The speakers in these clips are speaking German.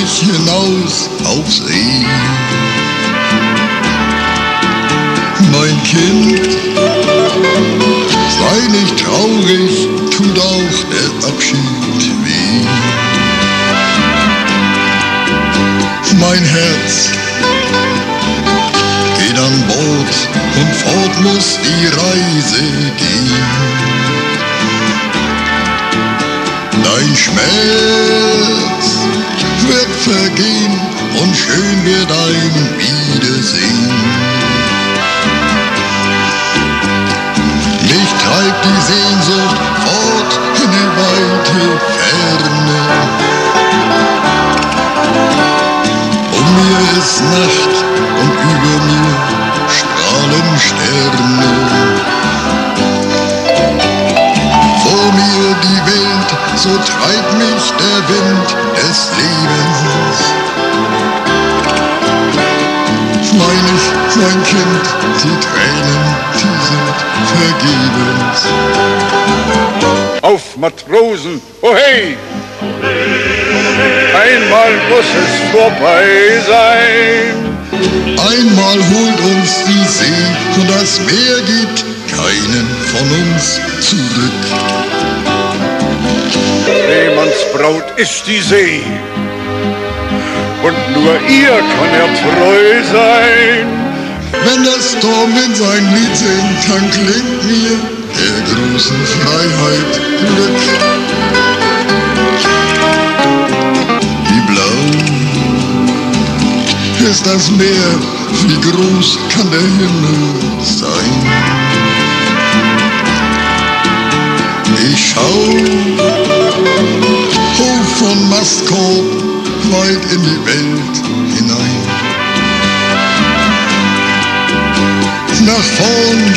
ich hinaus auf See. Mein Kind, sei nicht traurig, tut auch der Abschied weh. Mein Herz geht an Bord und fort muss die Reise gehen. Dein Schmerz wird vergehen und schön wird ein Wiedersehen. Mich treibt die Sehnsucht fort in die weite Ferne. Um mir ist Nacht und über mir strahlen Sterne. Vor mir die Welt, so treibt mich der Wind des Lebens. Mein Kind, die Tränen, die sind vergebens. Auf Matrosen, oh hey! Einmal muss es vorbei sein. Einmal holt uns die See und das Meer gibt keinen von uns zurück. Seemannsbraut ist die See und nur ihr kann er treu sein. Wenn der Sturmwind sein Lied singt, dann klingt mir der großen Freiheit Glück. Wie blau ist das Meer, wie groß kann der Himmel sein. Ich schau hoch von Mastkorb weit in die Welt hinein. Nach vorn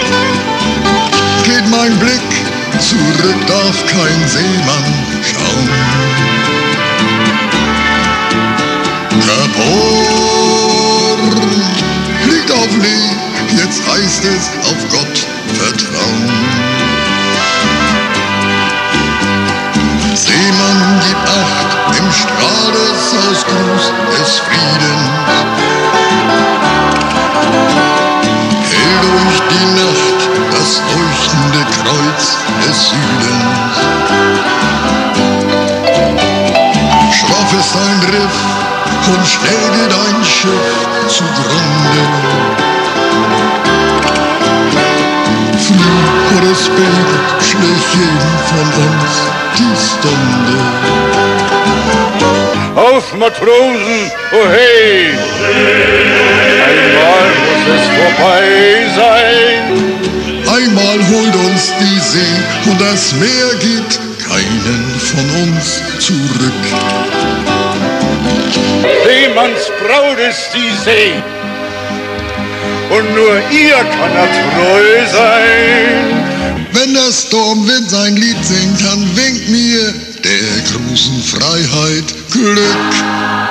geht mein Blick, zurück darf kein Seemann schauen. Kap Horn liegt auf Lee, jetzt heißt es auf Gott vertrauen. Seemann, gib Acht im Strahl des Ausgruß des Friedens. Hell durch die Nacht das leuchtende Kreuz des Südens. Schroff ist ein Riff und schnell geht ein Schiff zugrunde. Flieh oder Spät schlägt jedem von uns die Stunde. Auf Matrosen, oh hey! Einmal muss es vorbei sein. Einmal holt uns die See und das Meer gibt keinen von uns zurück. Seemannsbraut ist die See und nur ihr kann er treu sein. Wenn der Sturmwind sein Lied singt, dann winkt mir der großen Freiheit Glück.